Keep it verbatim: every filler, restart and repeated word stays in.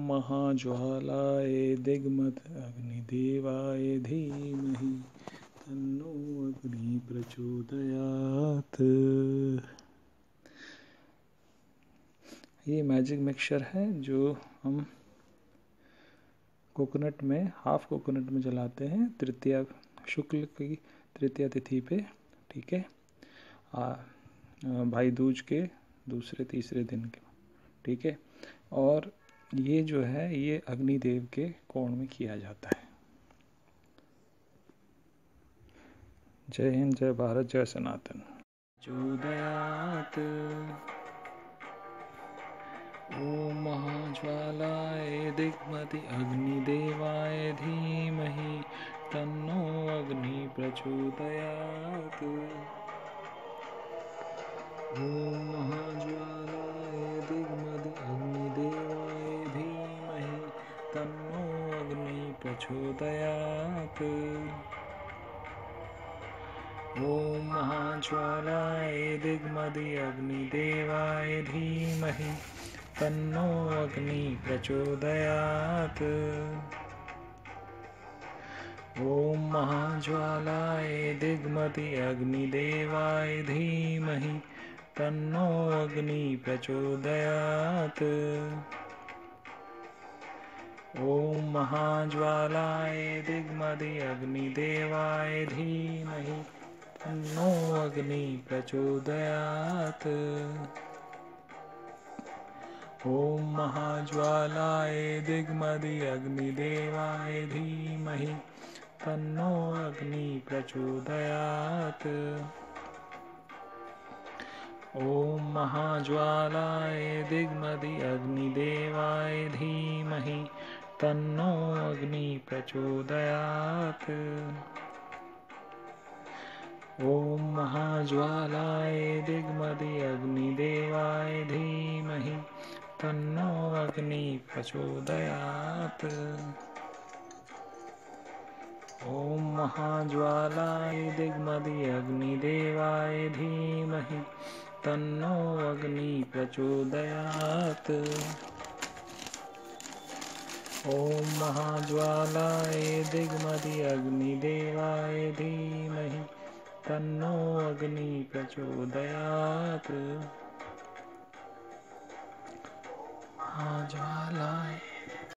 महाज्वालाय दिग्मद अग्निदेवाय धीमहि तन्नो अग्नि प्रचोदयात्। ये मैजिक मिक्सचर है जो हम कोकोनट में, हाफ कोकोनट में जलाते हैं तृतीया शुक्ल की तृतीया तिथि पे, ठीक है, भाई दूज के दूसरे तीसरे दिन के, ठीक है। और ये जो है ये अग्निदेव के कोण में किया जाता है। जय हिंद, जय भारत, जय सनातन। चोदयात ओम महाज्वालाय दिग्मति अग्निदेवाय धीमहि तन्नो अग्नि प्रचोदयात्। ओम महाज्वालाय दिग्मति अग्निदेवाय धीमहि तन्नो अग्नि प्रचोदयात्। ओम महाज्वालाय दिग्मति अग्निदेवाय धीमहि तन्नो अग्नि प्रचोदयात्। ओम महाज्वालाय दिग्मति अग्निदेवाय धीमहि तन्नो अग्नि प्रचोदयात्। ओम महाज्वालाय दिग्मति अग्निदेवाय धीमहि तन्नो अग्नि प्रचोदयात्। ओम महाज्वालाय दिग्मति अग्निदेवाय धीमहि तन्नो अग्नि प्रचोदयात्। ओम महाज्वालाय दिग्मति अग्निदेवाय धीमहि तन्नो अग्नि प्रचोदयात्। ओम महाज्वालाय दिग्मति अग्निदेवाय धीमहि तन्नो अग्नि प्रचोदयात्। ओम महाज्वालाय दिग्मति अग्निदेवाय धीमहि तन्नो अग्नि प्रचोदयात्। ओम महाज्वालाय दिग्मति अग्निदेवाय धीमहि तन्नो अग्नि प्रचोदयात्। महाज्वालाय